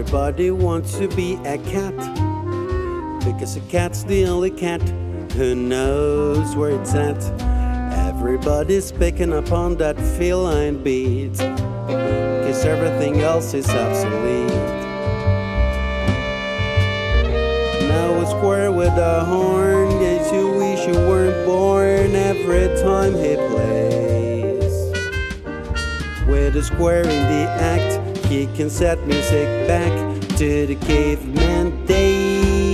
Everybody wants to be a cat, because a cat's the only cat who knows where it's at. Everybody's picking up on that feline beat, cause everything else is obsolete. Now a square with a horn gets you wish you weren't born every time he plays. With a square in the act, he can set music back to the caveman days.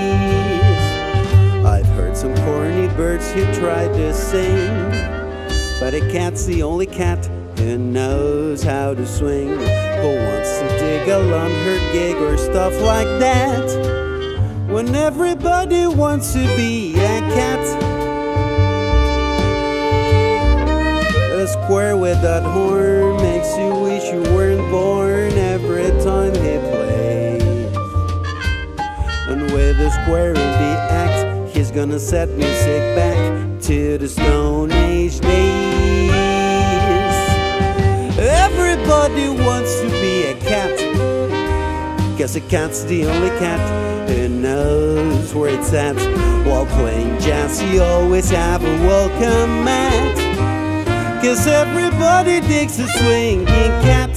I've heard some corny birds who try to sing, but a cat's the only cat who knows how to swing. Who wants to dig along her gig or stuff like that, when everybody wants to be a cat? A square with that horn makes you wish you weren't born every time he plays. And with a square in the act, he's gonna set music back to the Stone Age days. Everybody wants to be a cat, cause a cat's the only cat who knows where it's at. While playing jazz, you always have a welcome mat, cause everybody digs a swinging cat.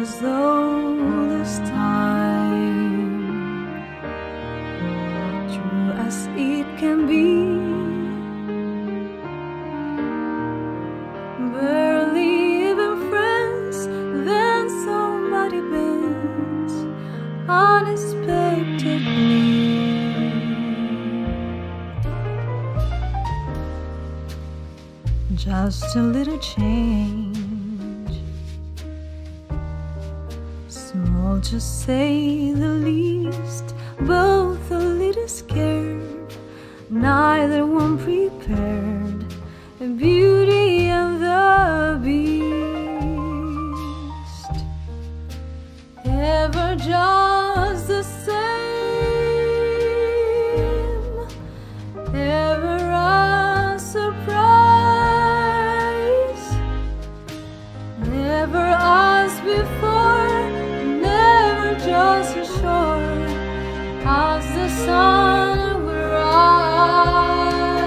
as old as time, true as it can be. Barely even friends, then somebody bends unexpectedly. Just a little change, small to say the least, both a little scared, neither one prepared. The Beauty and the Beast, ever just the same, ever a surprise, never as before, never just as sure as the sun will rise.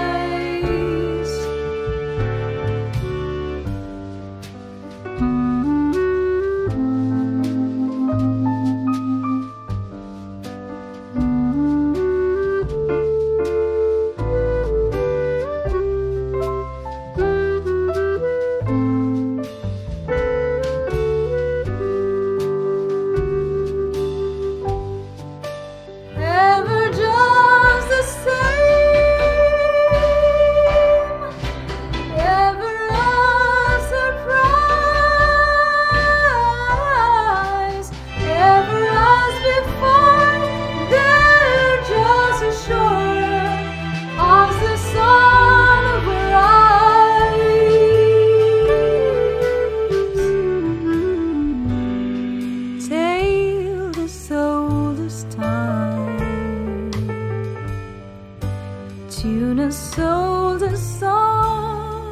Tune us old as song,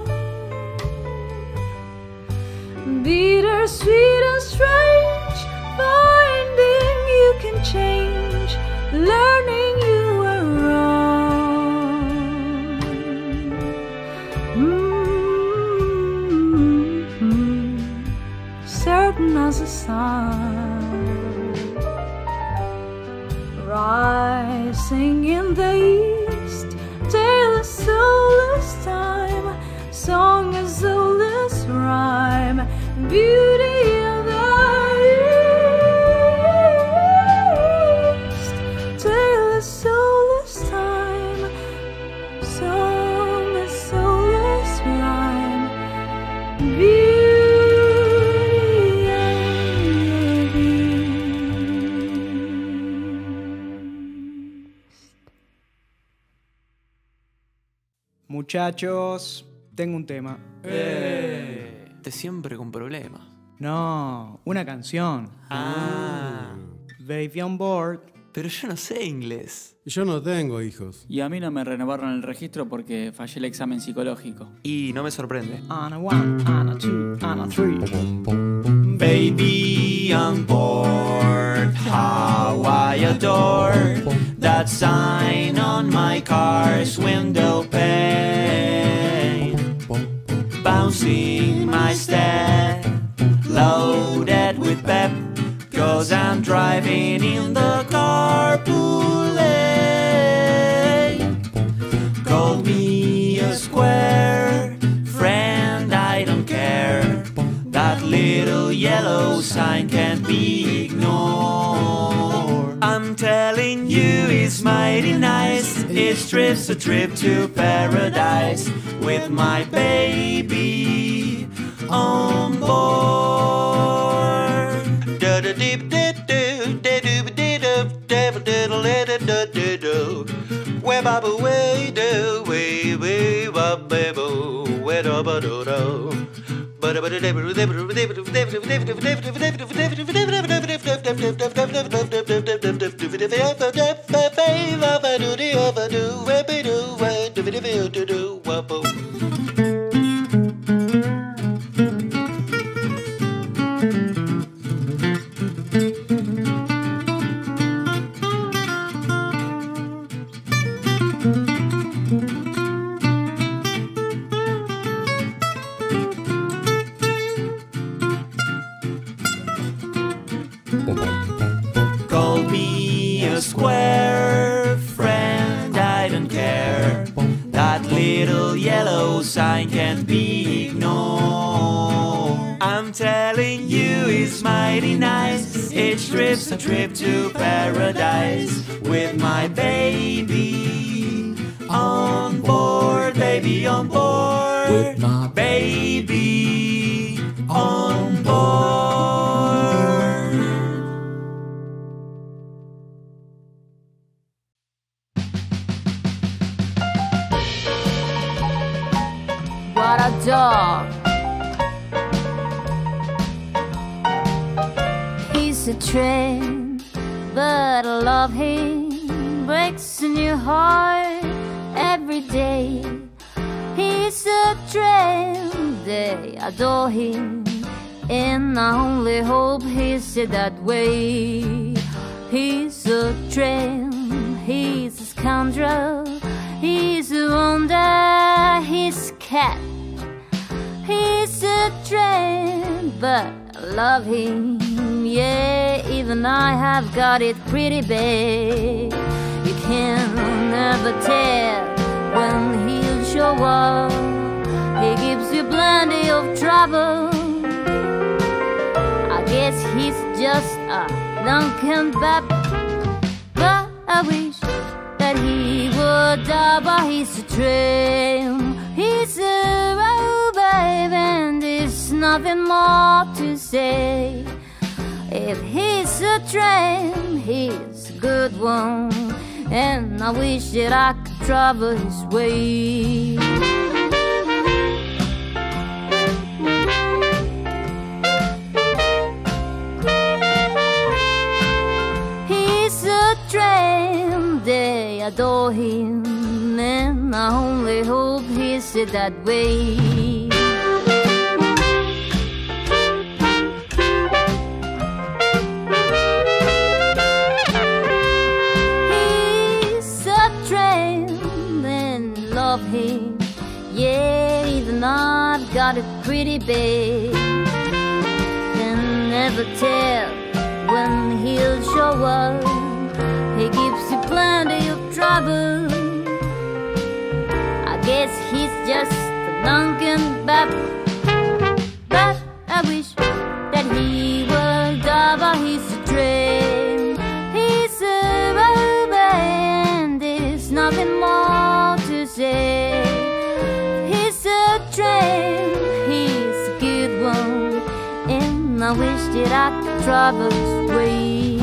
bitter, sweet and strange, finding you can change, learning you were wrong. Certain as the sun, rising in the east, tale as old as time, song as old as rhyme, beauty of the east, tale as old as time, song as old as rhyme, beauty of the east. Muchachos, tengo un tema. Te siempre con problemas. No, una canción. Baby on board. Pero yo no sé inglés. Yo no tengo hijos. Y a mí no me renovaron el registro porque fallé el examen psicológico. Y no me sorprende. On a one, on a two, on a three. Baby on board, how I adore that sign on my car's window pane, bouncing my step, loaded with pep, 'cause I'm driving in the carpool lane. Call me a square friend, I don't care. That little yellow sign can't be ignored. I'm telling you, it's mighty nice. Each trip's a trip to paradise with my baby on board. square, friend, I don't care. That little yellow sign can't be ignored. I'm telling you, it's mighty nice. Each trip's a trip to paradise. With my baby on board, baby on board. With my baby on board. What a dog. He's a train, but I love him. Breaks in your heart every day. He's a train, they adore him, and I only hope he's that way. He's a train, he's a scoundrel, he's a wonder, he's a cat. He's a train, but I love him, yeah, even I have got it pretty bad. You can never tell when he'll show up. He gives you plenty of trouble. I guess he's just a Duncan Bap. But I wish that he would die, but he's a train. He's a road, babe, and there's nothing more to say. If he's a train, he's a good one, and I wish that I could travel his way. He's a train, they adore him, and I only hope he's that way. Him, yeah, even I've got it pretty bad. Can never tell when he'll show up. He gives you plenty of trouble. I guess he's just a Duncan Bap. But I wish that he would die, but he's a train. He's a road, and there's nothing more to say. He's a train, he's a good one, and I wish that I could travel his way.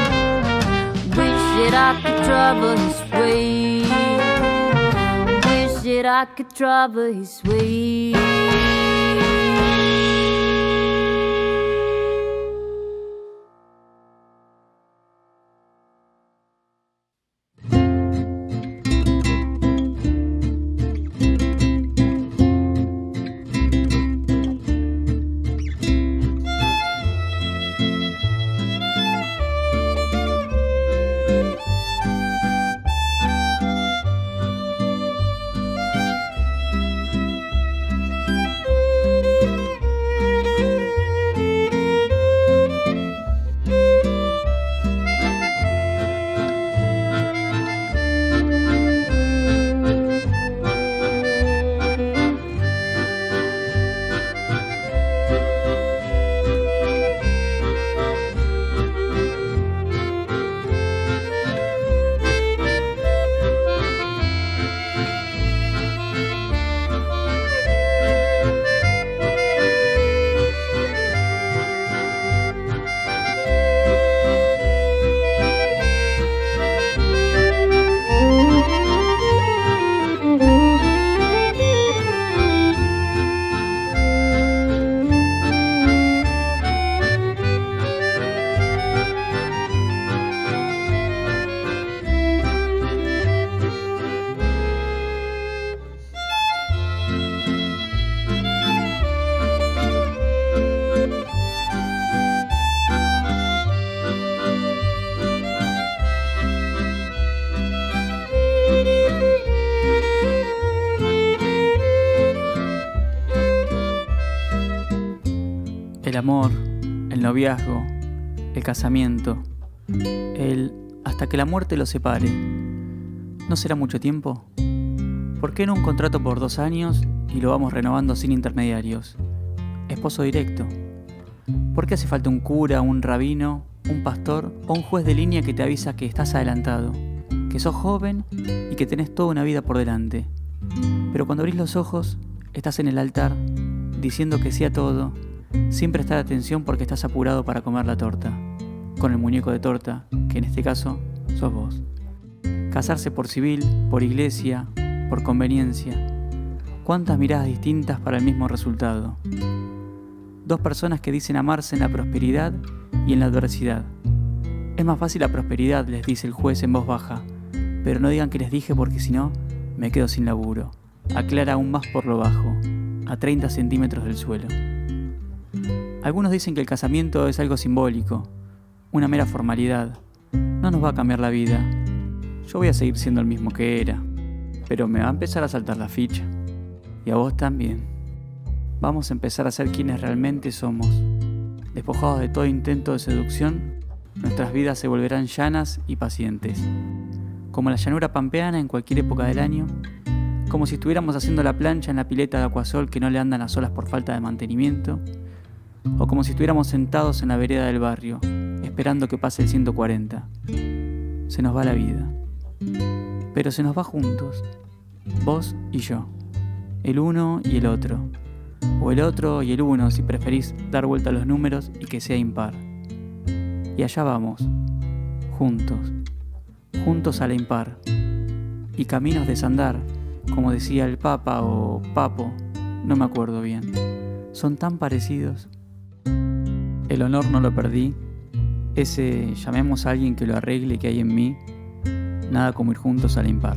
Wish that I could travel his way. Wish that I could travel his way. El amor, el noviazgo, el casamiento, el hasta que la muerte los separe. ¿No será mucho tiempo? ¿Por qué no un contrato por 2 años y lo vamos renovando sin intermediarios? Esposo directo. ¿Por qué hace falta un cura, un rabino, un pastor o un juez de línea que te avisa que estás adelantado, que sos joven y que tenés toda una vida por delante? Pero cuando abrís los ojos, estás en el altar, diciendo que sí a todo, sin prestar atención porque estás apurado para comer la torta, con el muñeco de torta, que en este caso sos vos. Casarse por civil, por iglesia, por conveniencia. ¿Cuántas miradas distintas para el mismo resultado? 2 personas que dicen amarse en la prosperidad y en la adversidad. Es más fácil la prosperidad, les dice el juez en voz baja, pero no digan que les dije porque si no, me quedo sin laburo. Aclara aún más por lo bajo, a 30 centímetros del suelo. Algunos dicen que el casamiento es algo simbólico, una mera formalidad. No nos va a cambiar la vida. Yo voy a seguir siendo el mismo que era, pero me va a empezar a saltar la ficha. Y a vos también. Vamos a empezar a ser quienes realmente somos. Despojados de todo intento de seducción, nuestras vidas se volverán llanas y pacientes. Como la llanura pampeana en cualquier época del año, como si estuviéramos haciendo la plancha en la pileta de Aquasol que no le andan las olas por falta de mantenimiento, o como si estuviéramos sentados en la vereda del barrio, esperando que pase el 140. Se nos va la vida. Pero se nos va juntos, vos y yo, el uno y el otro, o el otro y el uno si preferís dar vuelta a los números y que sea impar. Y allá vamos, juntos, juntos a la impar, y caminos desandar, como decía el Papa o Papo, no me acuerdo bien, son tan parecidos. El honor no lo perdí, ese llamemos a alguien que lo arregle que hay en mí, nada como ir juntos a la impar.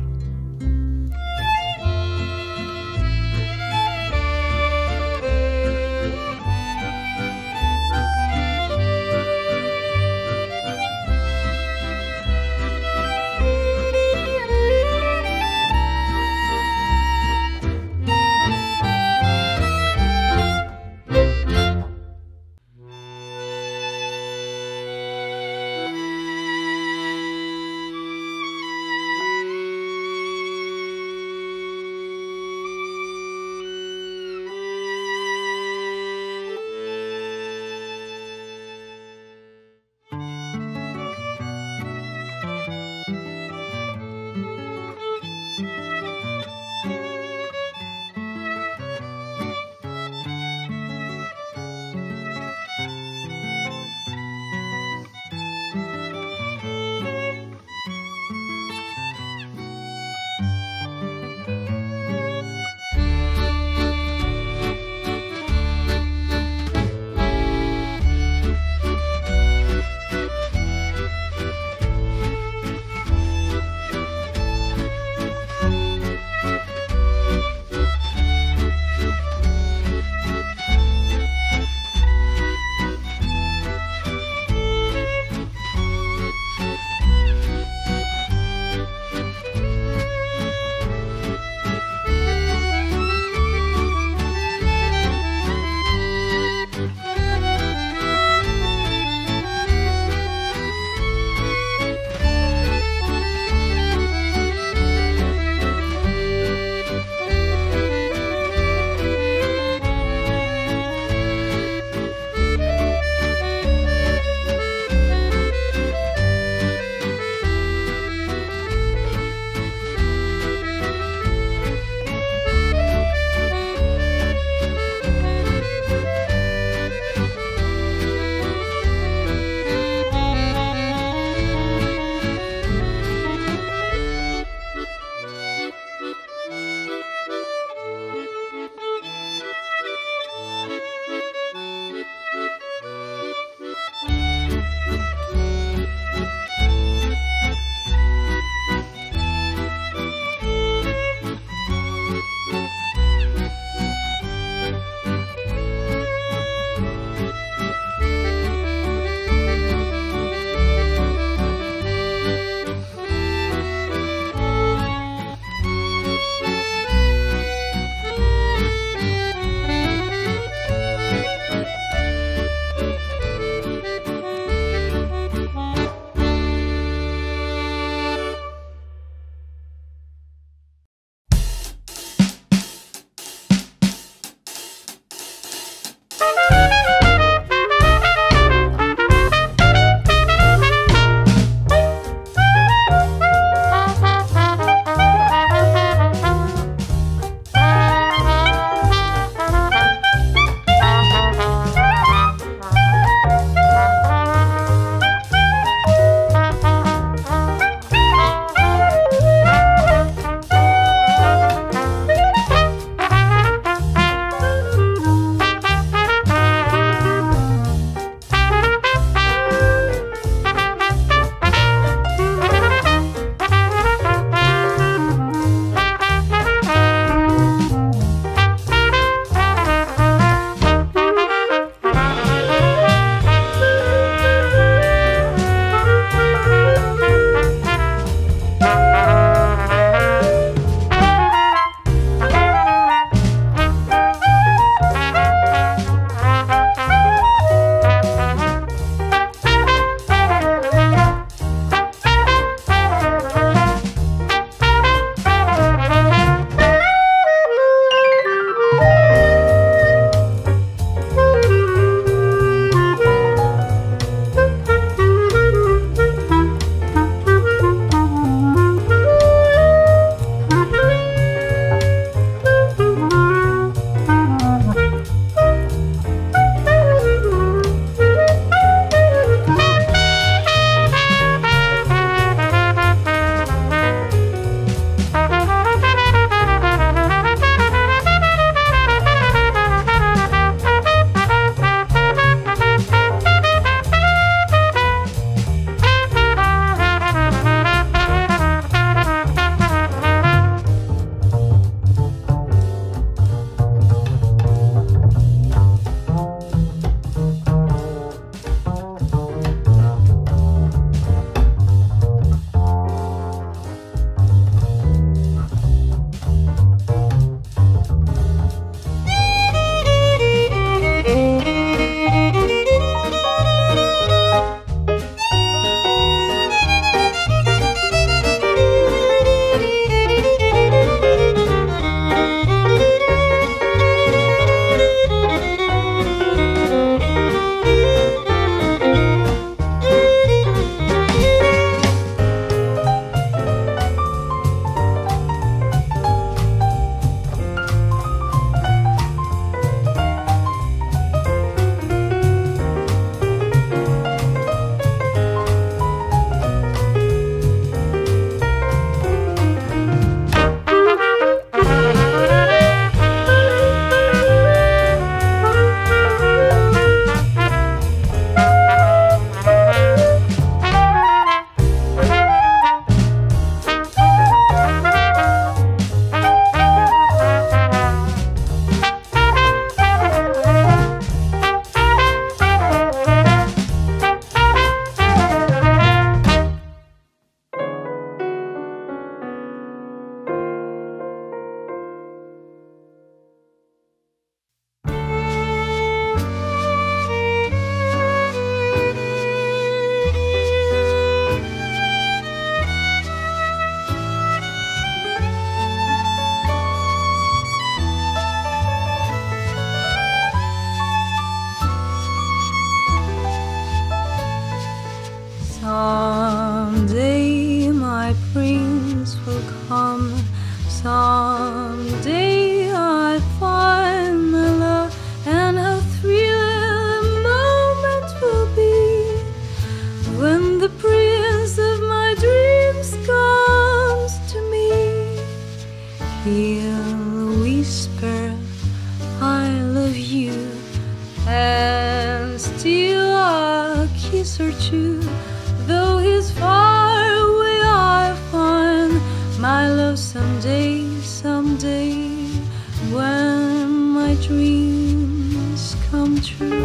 search you. Though he's far away, I find my love someday, someday, when my dreams come true.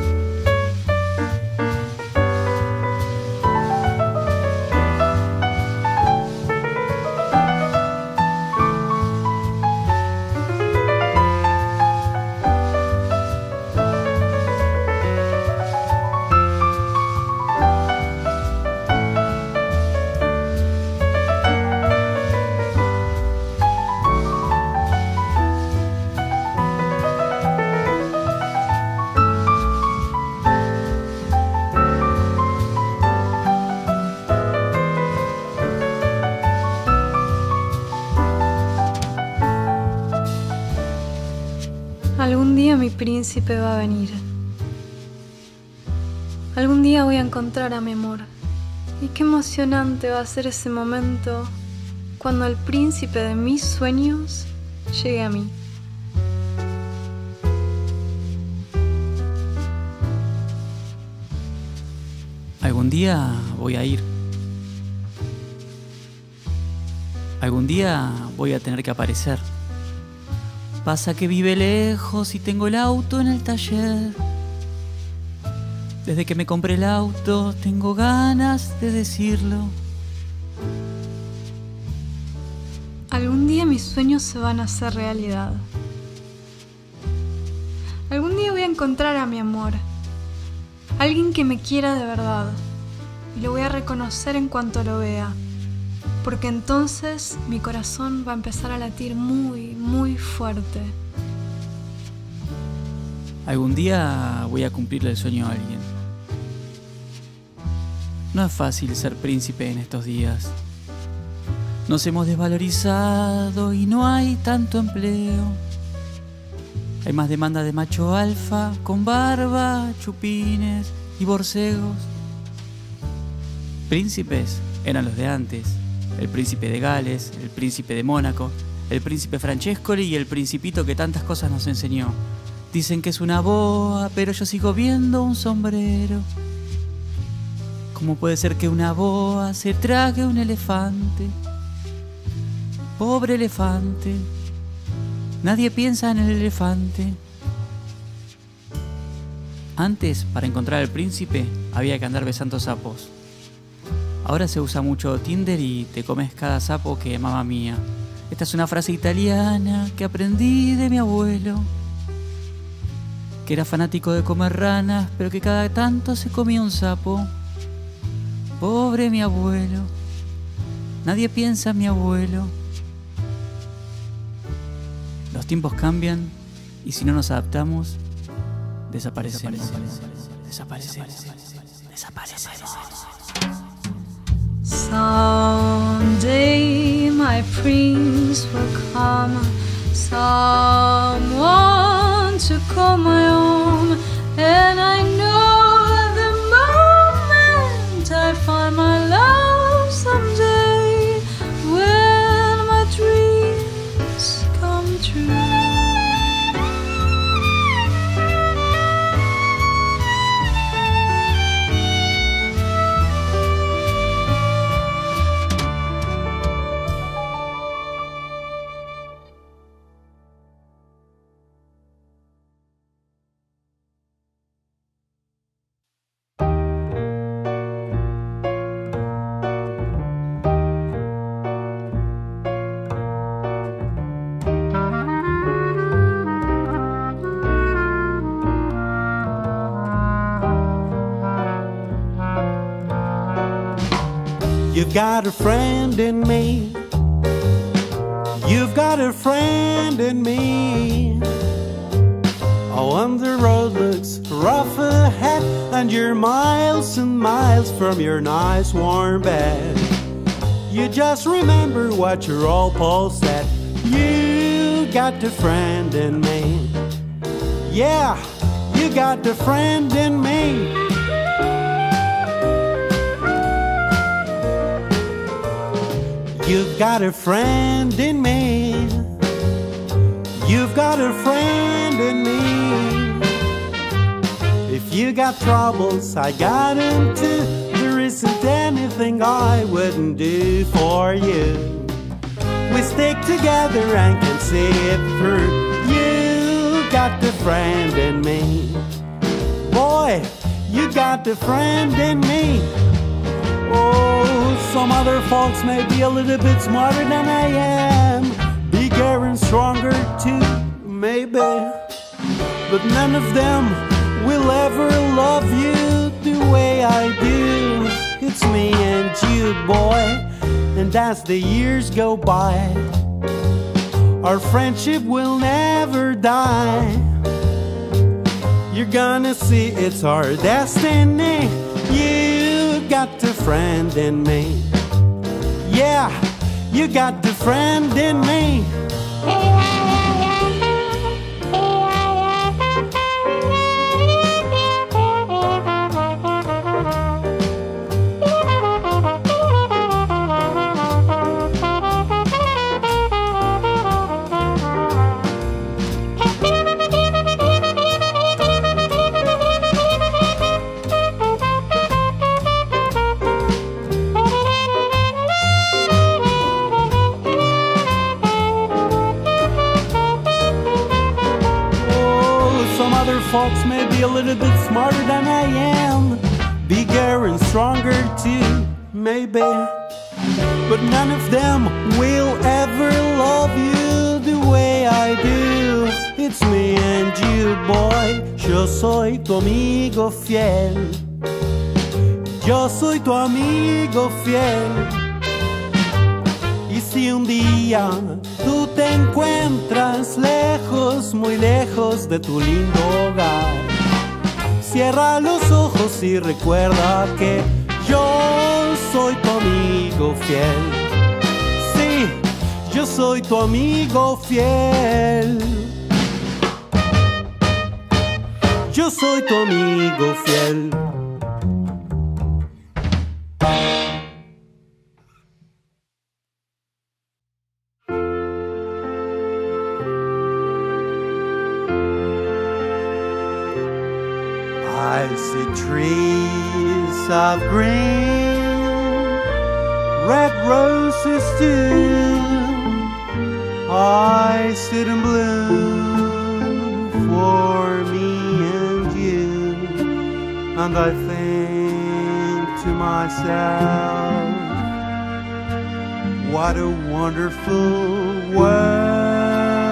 Algún día mi príncipe va a venir. Algún día voy a encontrar a mi amor. Y qué emocionante va a ser ese momento cuando el príncipe de mis sueños llegue a mí. Algún día voy a ir. Algún día voy a tener que aparecer. Pasa que vive lejos y tengo el auto en el taller. Desde que me compré el auto tengo ganas de decirlo. Algún día mis sueños se van a hacer realidad. Algún día voy a encontrar a mi amor. Alguien que me quiera de verdad. Y lo voy a reconocer en cuanto lo vea. Porque entonces mi corazón va a empezar a latir muy, muy fuerte. Algún día voy a cumplirle el sueño a alguien. No es fácil ser príncipe en estos días. Nos hemos desvalorizado y no hay tanto empleo. Hay más demanda de macho alfa con barba, chupines y borcegos. Príncipes eran los de antes. El príncipe de Gales, el príncipe de Mónaco, el príncipe Francescoli y el principito que tantas cosas nos enseñó. Dicen que es una boa, pero yo sigo viendo un sombrero. ¿Cómo puede ser que una boa se trague un elefante? Pobre elefante. Nadie piensa en el elefante. Antes, para encontrar al príncipe, había que andar besando sapos. Ahora se usa mucho Tinder y te comes cada sapo que mamá mía. Esta es una frase italiana que aprendí de mi abuelo, que era fanático de comer ranas, pero que cada tanto se comía un sapo. Pobre mi abuelo. Nadie piensa en mi abuelo. Los tiempos cambian y si no nos adaptamos, desaparecemos. Desaparecemos. Someday my prince will come, someone to call my own, and I know the moment I find my love someday, when my dreams come true. You've got a friend in me. You've got a friend in me. Oh, when the road looks rough ahead and you're miles and miles from your nice warm bed, you just remember what your old Paul said. You got a friend in me. Yeah, you got a friend in me. You've got a friend in me. You've got a friend in me. If You got troubles, I got them too. There isn't anything I wouldn't do for you. We stick together and can see it through. You got the friend in me. Boy, you got the friend in me. Oh, some other folks may be a little bit smarter than I am, bigger and stronger too, maybe. But none of them will ever love you the way I do. It's me and you, boy, and as the years go by, our friendship will never die. You're gonna see it's our destiny. You got the friend in me. Yeah, you got the friend in me. Folks may be a little bit smarter than I am, bigger and stronger too, maybe. But none of them will ever love you the way I do. It's me and you, boy. Yo soy tu amigo fiel. Yo soy tu amigo fiel. Y si un día tú te encuentras lejos, muy lejos de tu lindo hogar, cierra los ojos y recuerda que yo soy tu amigo fiel. Sí, yo soy tu amigo fiel. Yo soy tu amigo fiel. I see trees of green, red roses too. I see them bloom for me and you, and I think to myself, what a wonderful world.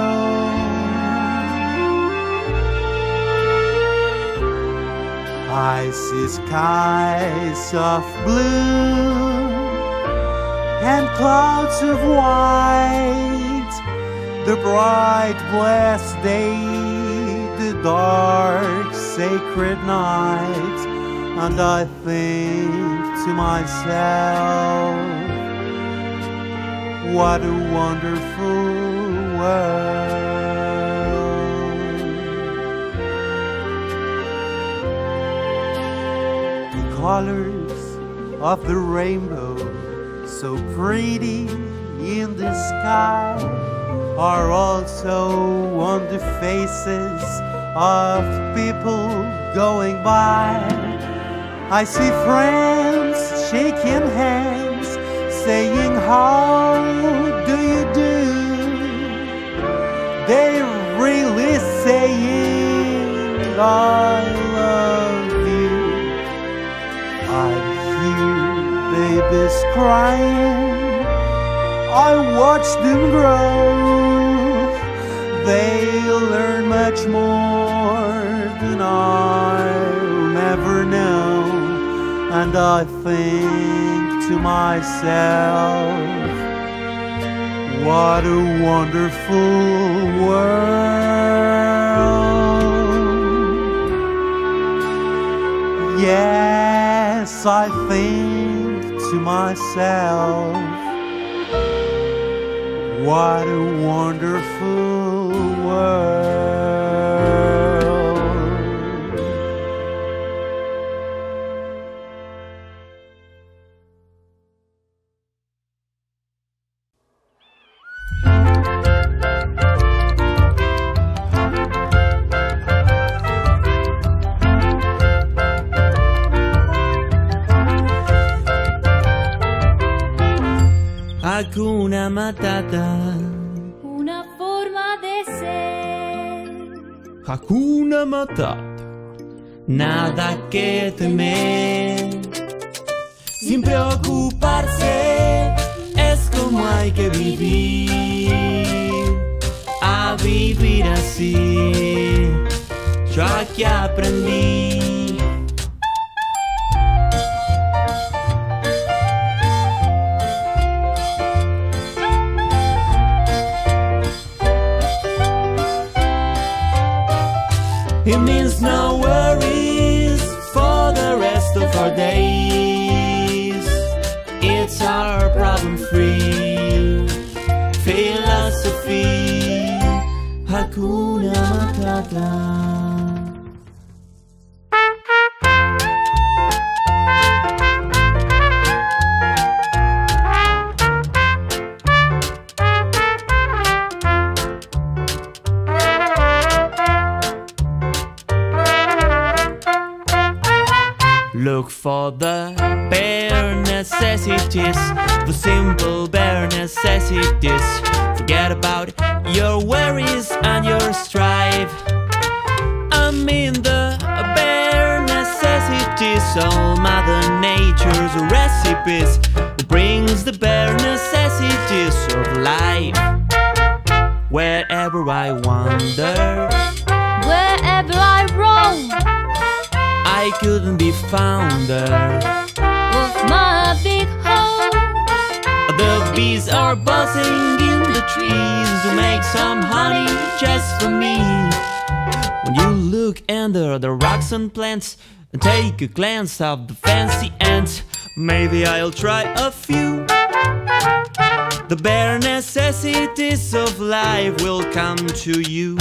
I see skies of blue and clouds of white, the bright blessed day, the dark sacred night, and I think to myself, what a wonderful world. Colors of the rainbow, so pretty in the sky, are also on the faces of people going by. I see friends shaking hands, saying, how do you do? They're really saying, I love you. I hear babies crying, I watch them grow. They'll learn much more than I'll never know. And I think to myself, what a wonderful world. Yes, I think to myself, what a wonderful world. Matata. Una forma de ser. Hakuna Matata. Nada que temer. Sin preocuparse, es como hay que vivir. A vivir así, yo aquí aprendí. It means no worries for the rest of our days. It's our problem-free philosophy. Hakuna Matata. Look for the bare necessities, the simple bare necessities. Forget about your worries and your strife. I mean the bare necessities, all Mother Nature's recipes, brings the bare necessities of life. Wherever I wander, Wherever I roam, I couldn't be found there. with my big home. The bees are buzzing in the trees to make some honey just for me. When you look under the rocks and plants and take a glance of the fancy ants, maybe I'll try a few. The bare necessities of life will come to you.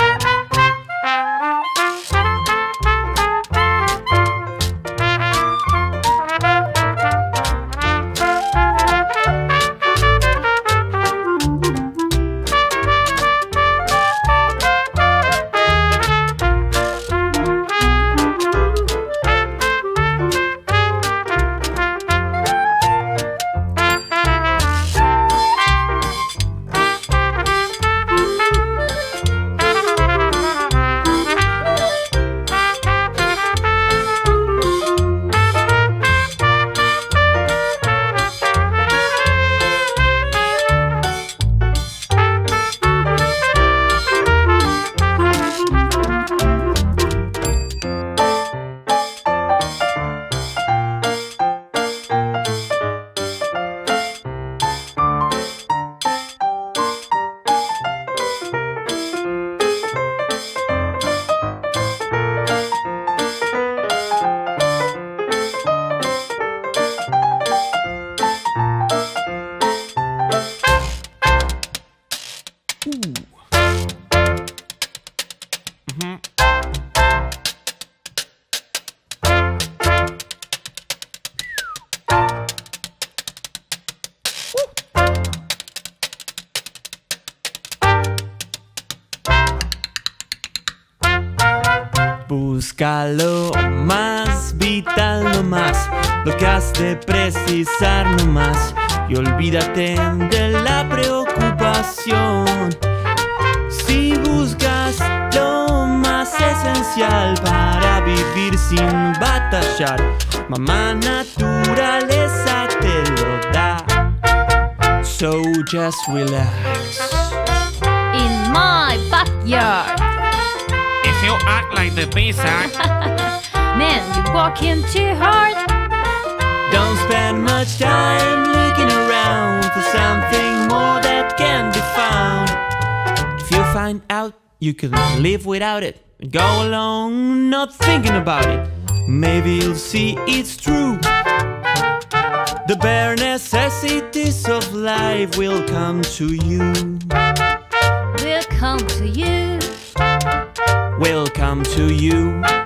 Busca lo más vital nomás, lo que has de precisar nomás, y olvídate de la preocupación. Si buscas lo más esencial para vivir sin batallar, mamá naturaleza te lo da. So just relax. In my backyard. If you act like the bees act, Man, you're working too hard. Don't spend much time looking around for something more that can be found. If you find out you can live without it, go along not thinking about it. Maybe you'll see it's true. The bare necessities of life will come to you. Will come to you. Will come to you.